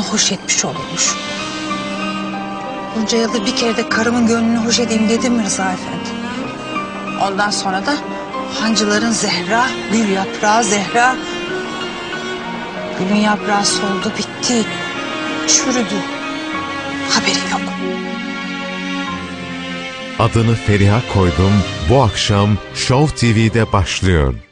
hoş etmiş olurmuş. Bunca yıldır bir kere de karımın gönlünü hoş edeyim dedim mi Rıza Efendi? Ondan sonra da hancıların Zehra, gül yaprağı Zehra. Gülün yaprağı soldu, bitti, çürüdü. Haberi yok. Adını Feriha Koydum bu akşam Show TV'de başlıyor.